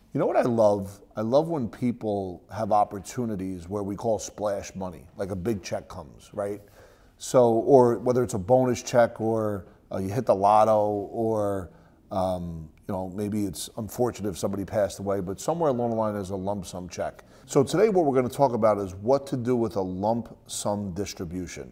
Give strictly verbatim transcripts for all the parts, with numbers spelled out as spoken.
You know what I love? I love when people have opportunities where we call splash money, like a big check comes, right? So, or whether it's a bonus check or uh, you hit the lotto or, um, you know, maybe it's unfortunate if somebody passed away, but somewhere along the line there's a lump sum check. So today what we're going to talk about is what to do with a lump sum distribution.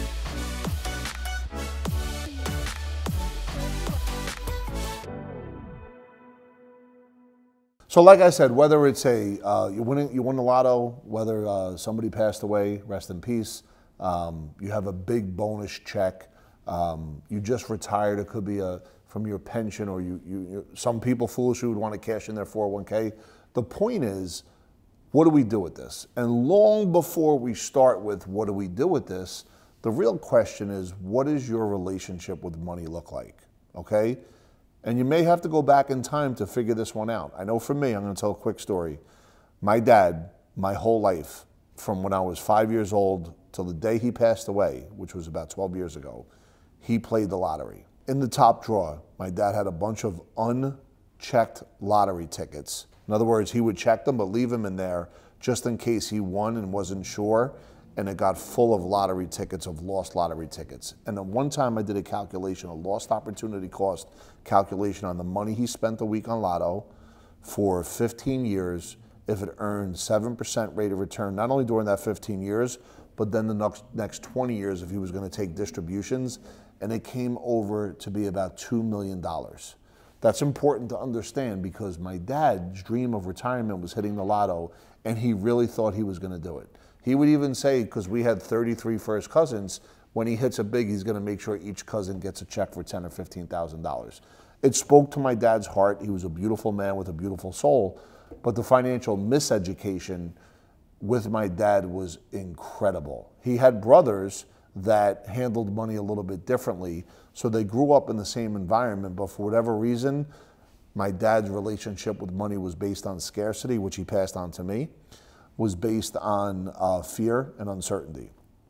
So like I said, whether it's a, uh, you, win, you win the lotto, whether uh, somebody passed away, rest in peace, um, you have a big bonus check, um, you just retired, it could be a, from your pension, or you, you, you, some people foolishly would want to cash in their four oh one K. The point is, what do we do with this? And long before we start with what do we do with this, the real question is, what does your relationship with money look like, okay? And you may have to go back in time to figure this one out. I know for me, I'm going to tell a quick story. My dad, my whole life, from when I was five years old till the day he passed away, which was about twelve years ago, he played the lottery. In the top drawer, my dad had a bunch of unchecked lottery tickets. In other words, he would check them but leave them in there just in case he won and wasn't sure, and it got full of lottery tickets, of lost lottery tickets. And then one time I did a calculation, a lost opportunity cost calculation on the money he spent a week on lotto for fifteen years, if it earned seven percent rate of return, not only during that fifteen years, but then the next, next twenty years if he was gonna take distributions, and it came over to be about two million dollars. That's important to understand because my dad's dream of retirement was hitting the lotto, and he really thought he was gonna do it. He would even say, because we had thirty-three first cousins, when he hits a big, he's going to make sure each cousin gets a check for ten thousand dollars or fifteen thousand dollars. It spoke to my dad's heart. He was a beautiful man with a beautiful soul, but the financial miseducation with my dad was incredible. He had brothers that handled money a little bit differently, so they grew up in the same environment, but for whatever reason, my dad's relationship with money was based on scarcity, which he passed on to me, was based on uh, fear and uncertainty.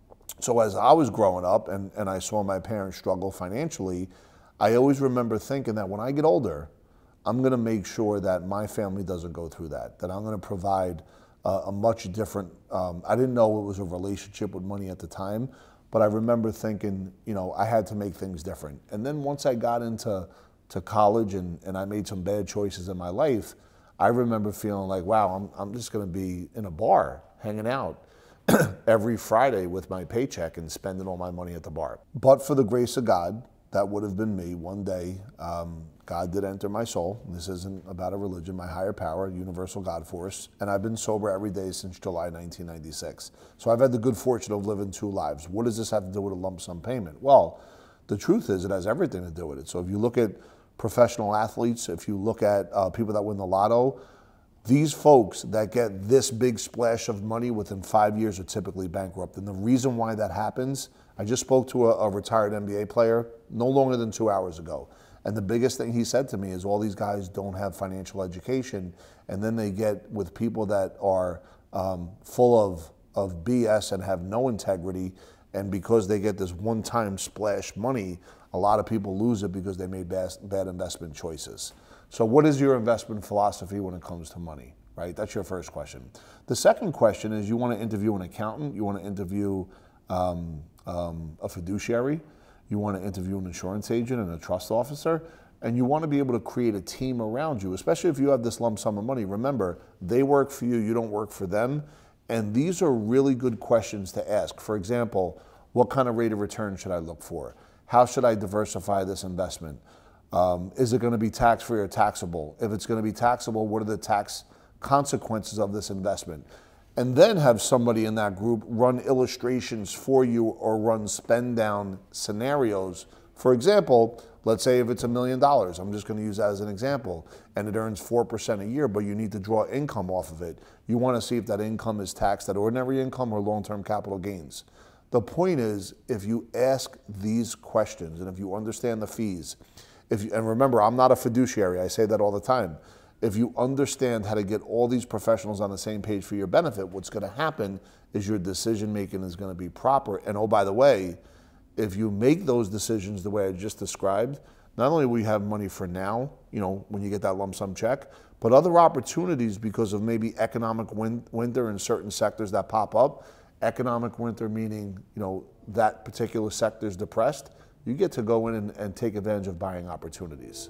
So as I was growing up and, and I saw my parents struggle financially, I always remember thinking that when I get older, I'm gonna make sure that my family doesn't go through that, that I'm gonna provide uh, a much different, um, I didn't know it was a relationship with money at the time, but I remember thinking, you know, I had to make things different. And then once I got into to college and, and I made some bad choices in my life, I remember feeling like, wow, I'm, I'm just gonna be in a bar hanging out every Friday with my paycheck and spending all my money at the bar. But for the grace of God, that would have been me. One day, um, God did enter my soul. This isn't about a religion, my higher power, universal God force. And I've been sober every day since July nineteen ninety-six. So I've had the good fortune of living two lives. What does this have to do with a lump sum payment? Well, the truth is it has everything to do with it. So if you look at professional athletes, if you look at uh, people that win the lotto, these folks that get this big splash of money within five years are typically bankrupt. And the reason why that happens, I just spoke to a, a retired N B A player no longer than two hours ago. And the biggest thing he said to me is all these guys don't have financial education, and then they get with people that are um, full of, of B S and have no integrity, and because they get this one-time splash money, a lot of people lose it because they made bad, bad investment choices. So what is your investment philosophy when it comes to money, right? That's your first question. The second question is you want to interview an accountant, you want to interview um, um, a fiduciary, you want to interview an insurance agent and a trust officer, and you want to be able to create a team around you, especially if you have this lump sum of money. Remember, they work for you, you don't work for them, and these are really good questions to ask. For example, what kind of rate of return should I look for? How should I diversify this investment? Um, is it going to be tax-free or taxable? If it's going to be taxable, what are the tax consequences of this investment? And then have somebody in that group run illustrations for you or run spend down scenarios. For example, let's say if it's a million dollars, I'm just going to use that as an example, and it earns four percent a year, but you need to draw income off of it. You want to see if that income is taxed at ordinary income or long-term capital gains. The point is, if you ask these questions and if you understand the fees, if you, and remember, I'm not a fiduciary, I say that all the time. If you understand how to get all these professionals on the same page for your benefit, what's going to happen is your decision making is going to be proper. And oh, by the way, if you make those decisions the way I just described, not only will you have money for now, you know, when you get that lump sum check, But other opportunities, because of maybe economic win winter in certain sectors that pop up, economic winter meaning, you know, that particular sector is depressed, you get to go in and, and take advantage of buying opportunities.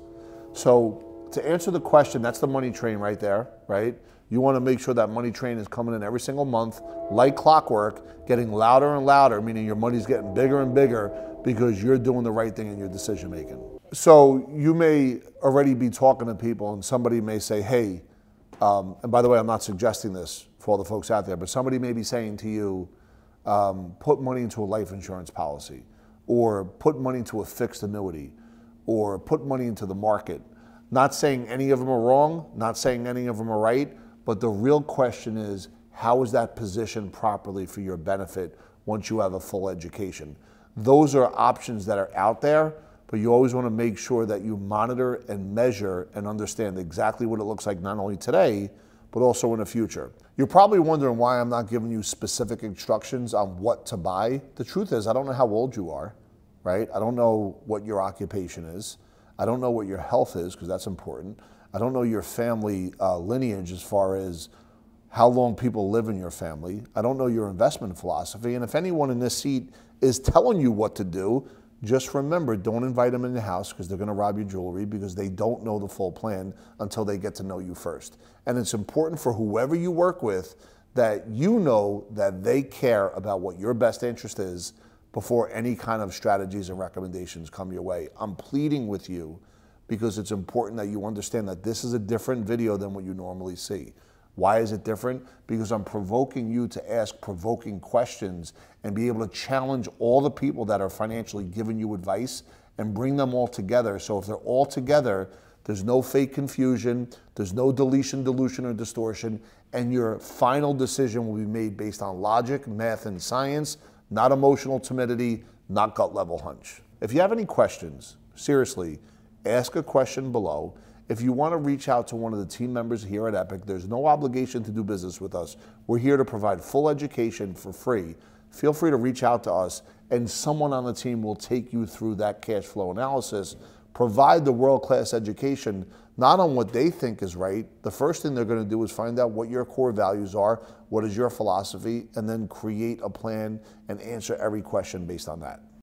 So to answer the question, that's the money train right there, right? You want to make sure that money train is coming in every single month, like clockwork, getting louder and louder, meaning your money's getting bigger and bigger because you're doing the right thing in your decision making. So you may already be talking to people and somebody may say, hey, um, and by the way, I'm not suggesting this for all the folks out there, but somebody may be saying to you, um, put money into a life insurance policy, or put money into a fixed annuity, or put money into the market. Not saying any of them are wrong, not saying any of them are right, but the real question is, how is that positioned properly for your benefit once you have a full education? Those are options that are out there, but you always want to make sure that you monitor and measure and understand exactly what it looks like not only today, but also in the future. You're probably wondering why I'm not giving you specific instructions on what to buy. The truth is, I don't know how old you are, right? I don't know what your occupation is. I don't know what your health is, because that's important. I don't know your family uh, lineage as far as how long people live in your family. I don't know your investment philosophy. And if anyone in this seat is telling you what to do, just remember, don't invite them in the house because they're going to rob your jewelry, because they don't know the full plan until they get to know you first. And it's important for whoever you work with that you know that they care about what your best interest is before any kind of strategies and recommendations come your way. I'm pleading with you because it's important that you understand that this is a different video than what you normally see. Why is it different? Because I'm provoking you to ask provoking questions and be able to challenge all the people that are financially giving you advice and bring them all together. So if they're all together, there's no fake confusion, there's no deletion, dilution, or distortion, and your final decision will be made based on logic, math, and science, not emotional timidity, not gut level hunch. If you have any questions, seriously, ask a question below. If you want to reach out to one of the team members here at Epic, there's no obligation to do business with us. We're here to provide full education for free. Feel free to reach out to us, and someone on the team will take you through that cash flow analysis, provide the world-class education, not on what they think is right. The first thing they're going to do is find out what your core values are, what is your philosophy, and then create a plan and answer every question based on that.